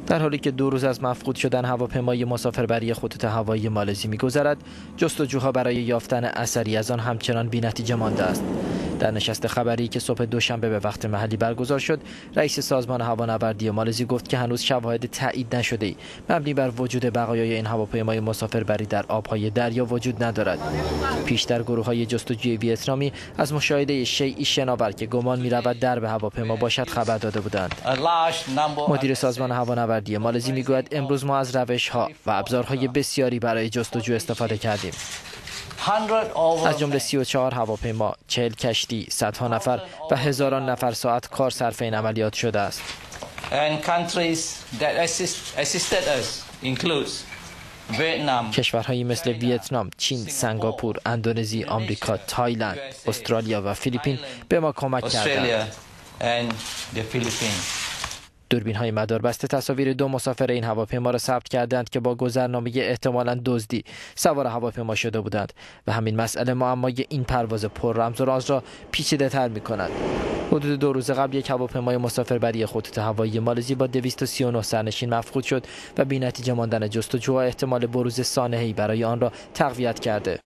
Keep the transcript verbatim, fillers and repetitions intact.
در حالی که دو روز از مفقود شدن هواپیمای مسافربری خطوط هوایی مالزی می‌گذرد، جستجوها برای یافتن اثری از آن همچنان بی‌نتیجه مانده است. در نشست خبری که صبح دوشنبه به وقت محلی برگزار شد، رئیس سازمان هوانوردی مالزی گفت که هنوز شواهد تایید نشده‌ای مبنی بر وجود بقایای این هواپیمای مسافربری در آب‌های دریا وجود ندارد. پیشتر گروه‌های جستجوی ویتنامی از مشاهده شیئی شناور که گمان می‌رود درب هواپیما باشد خبر داده بودند. مدیر سازمان هوانوردی مالزی میگوید امروز ما از روش‌ها و ابزارهای بسیاری برای جستجو استفاده کردیم. از جمله سی و چهار هواپیما، چهل کشتی، صدها نفر و هزاران نفر ساعت کار صرف این عملیات شده است. کشورهایی مثل ویتنام، چین، سنگاپور، اندونزی، آمریکا، تایلند، استرالیا و فیلیپین به ما کمک کردند. دوربین‌های مداربسته تصاویر دو مسافر این هواپیما را ثبت کردند که با گذرنامه احتمالاً دزدی سوار هواپیما شده بودند و همین مسئله معمای این پرواز پر رمز و راز را پیچیده‌تر می‌کند. حدود دو روز قبل یک هواپیمای مسافربری خطوط هوایی مالزی با دویست و سی و نه سرنشین مفقود شد و بی‌نتیجه ماندن جستجوها احتمال بروز سانحه‌ای برای آن را تقویت کرده.